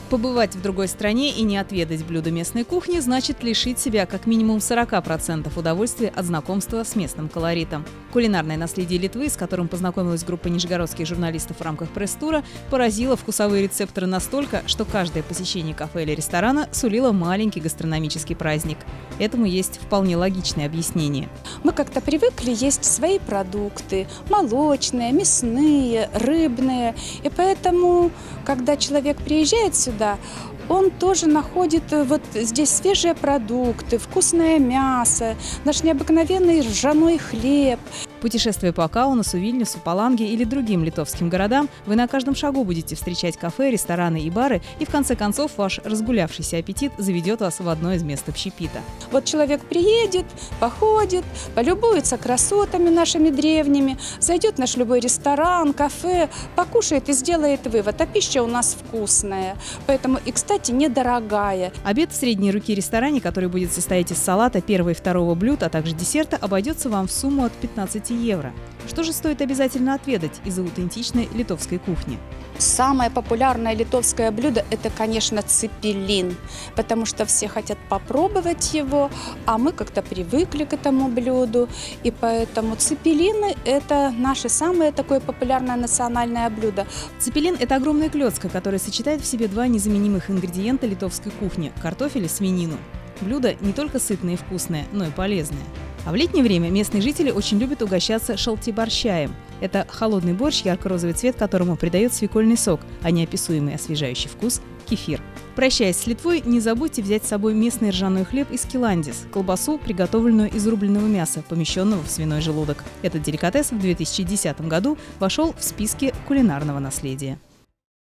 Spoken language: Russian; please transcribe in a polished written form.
Побывать в другой стране и не отведать блюда местной кухни значит лишить себя как минимум 40% удовольствия от знакомства с местным колоритом. Кулинарное наследие Литвы, с которым познакомилась группа нижегородских журналистов в рамках пресс-тура, поразило вкусовые рецепторы настолько, что каждое посещение кафе или ресторана сулило маленький гастрономический праздник. Этому есть вполне логичное объяснение. Мы как-то привыкли есть свои продукты – молочные, мясные, рыбные. И поэтому, когда человек приезжает сюда, он тоже находит вот здесь свежие продукты, вкусное мясо, наш необыкновенный ржаной хлеб. Путешествуя по Каунасу, Вильнюсу, Паланге или другим литовским городам, вы на каждом шагу будете встречать кафе, рестораны и бары, и в конце концов ваш разгулявшийся аппетит заведет вас в одно из мест общепита. Вот человек приедет, походит, полюбуется красотами нашими древними, зайдет в наш любой ресторан, кафе, покушает и сделает вывод, а пища у нас вкусная, поэтому и, кстати, недорогая. Обед в средней руки ресторане, который будет состоять из салата, первого и второго блюд, а также десерта, обойдется вам в сумму от 15 евро. Что же стоит обязательно отведать из аутентичной литовской кухни? Самое популярное литовское блюдо – это, конечно, цепелин, потому что все хотят попробовать его, а мы как-то привыкли к этому блюду, и поэтому цепелины – это наше самое такое популярное национальное блюдо. Цепелин – это огромная клёцка, которая сочетает в себе два незаменимых ингредиента литовской кухни – картофель и свинину. Блюдо не только сытное и вкусное, но и полезное. А в летнее время местные жители очень любят угощаться шалтиборщаем. Это холодный борщ, ярко-розовый цвет которому придает свекольный сок, а неописуемый освежающий вкус – кефир. Прощаясь с Литвой, не забудьте взять с собой местный ржаной хлеб из киландис, колбасу, приготовленную из рубленного мяса, помещенного в свиной желудок. Этот деликатес в 2010 году вошел в списки кулинарного наследия.